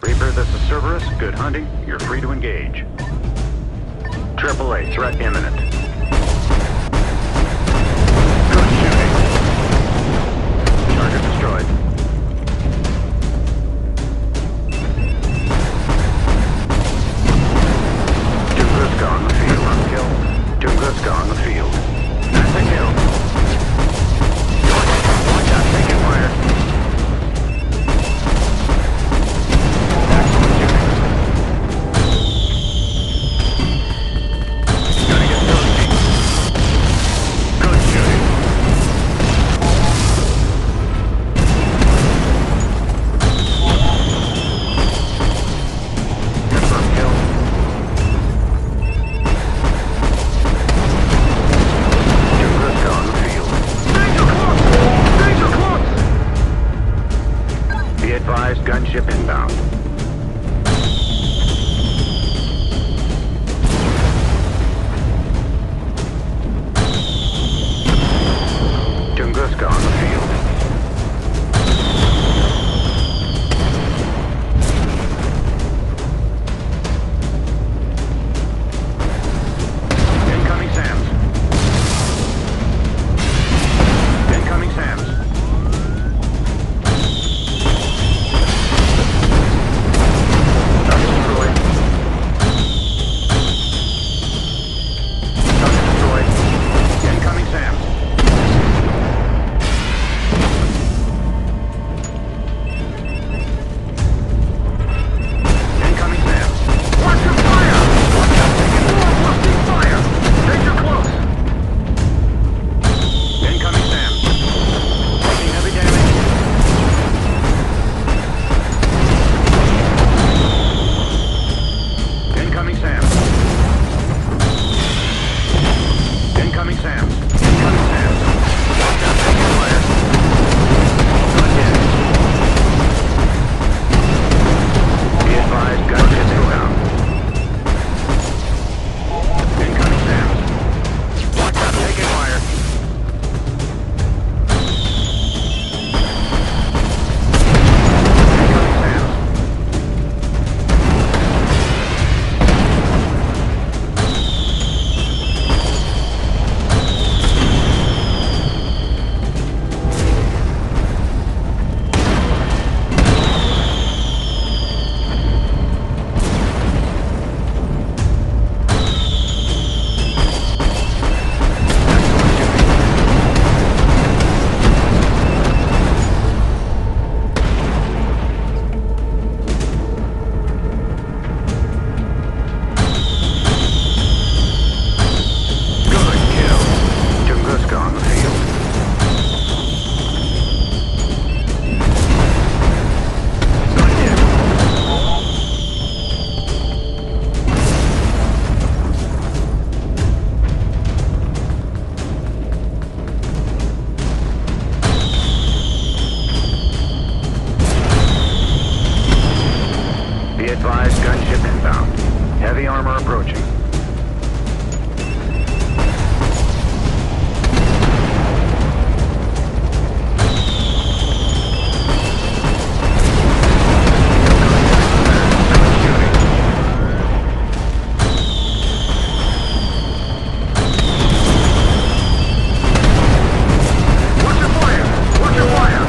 Reaper, this is Cerberus. Good hunting. You're free to engage. AAA, threat imminent. Good shooting. Target destroyed. Tunguska on the field. On kill. Tunguska on the field. That's a kill. Watch out, taking fire. Excellent shooting. Gonna get thirsty. Good shooting. Confirm kill. Tunguska on the field. Danger close! Danger close! Be advised, gunship inbound. Tunguska on the field. Incoming SAMs. Incoming SAMs. Target destroyed. Target destroyed. Incoming SAMs. Incoming SAMs. Watch your fire! Watch out, taking more busting fire! Danger close! Incoming SAMs. Taking heavy damage. Incoming SAMs. Incoming SAMs. Incoming SAMs. Watch out, taking fire. Good damage. Be advised, gunship inbound. Incoming SAMs. Watch out, taking fire. Incoming SAMs. Good kill. Tunguska on the field. Good hit. Be advised, gunship inbound. Heavy armor approaching. Watch your fire! Watch your fire!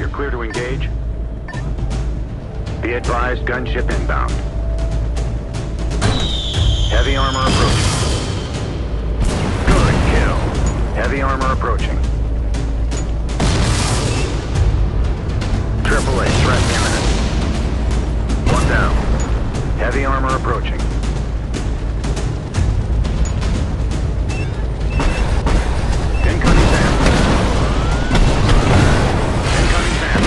You're clear to engage. Be advised, gunship inbound. Heavy armor approaching. Good kill. Heavy armor approaching. AAA threat imminent. One down. Heavy armor approaching. Incoming SAM. Incoming SAM.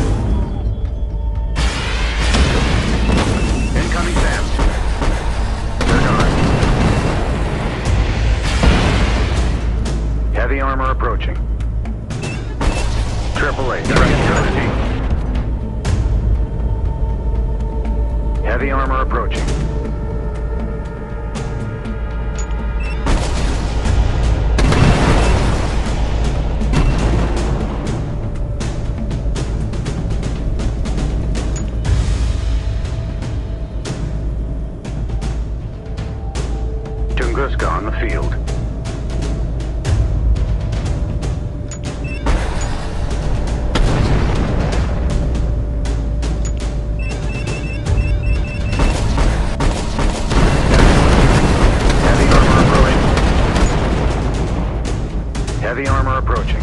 Incoming SAM. They're gone. Heavy armor approaching. AAA threat imminent. Heavy armor approaching. Tunguska on the field. Heavy armor approaching.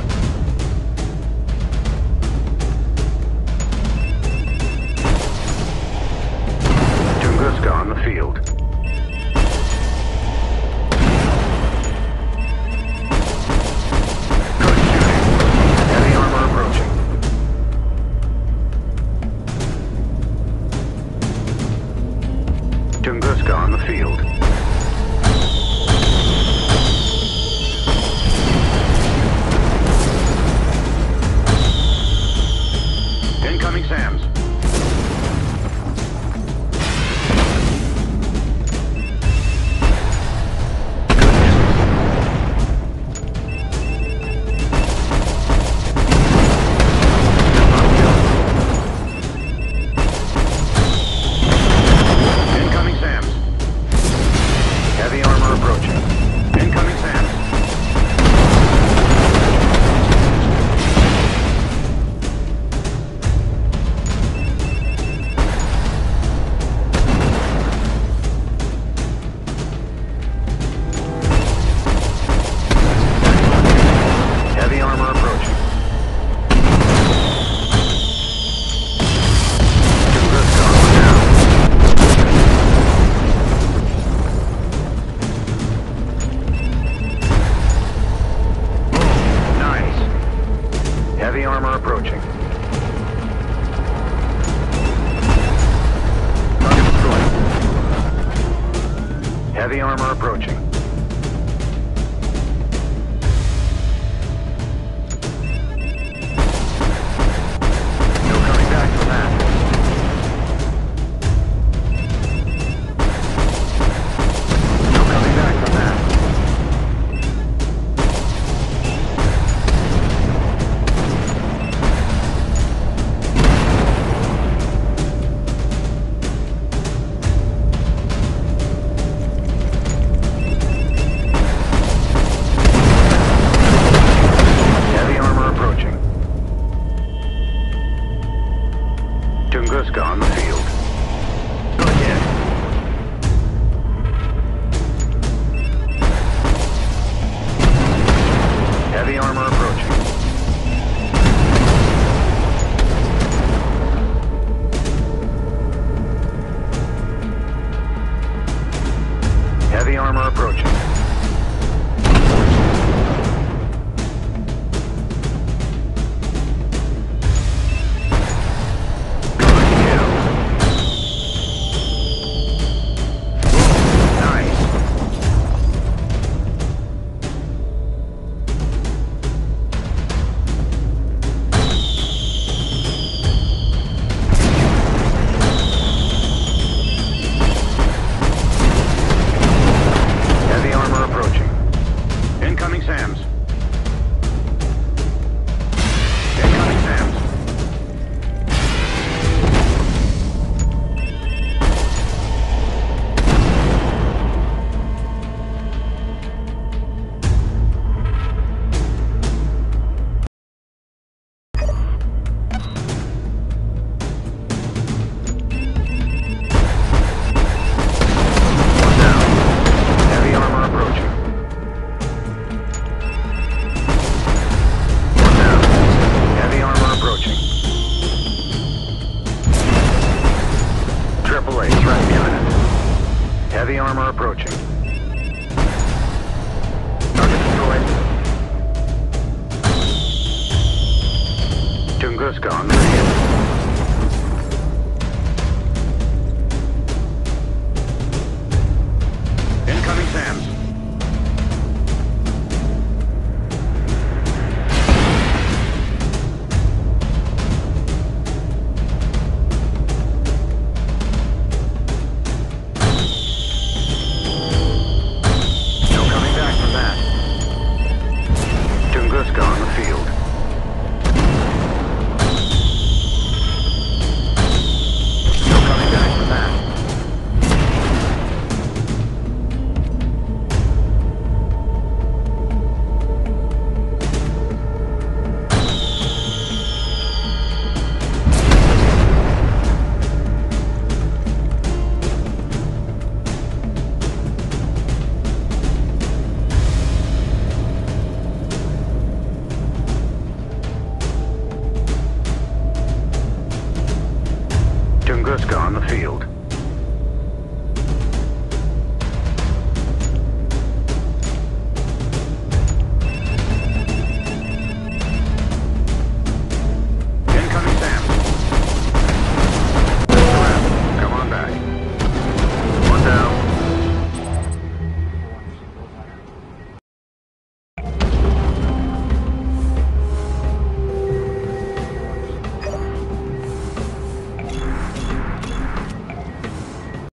Tunguska on the field. Good shooting. Heavy armor approaching. Tunguska on the field. Incoming SAMs. Incoming SAMs. Heavy armor approaching. Incoming SAMs. Heavy armor approaching. Tunguska down. Nice. Heavy armor approaching. Target destroyed. Heavy armor approaching. No coming back from that. No coming back from that. Heavy armor approaching. Tunguska on the field. Good hit. Heavy armor approaching. Heavy armor approaching. Good kill. Heavy armor approaching. Target destroyed. Tunguska on the field. Incoming SAMs. No coming back from that. Tunguska on the field. No coming back from that. Tunguska on the field.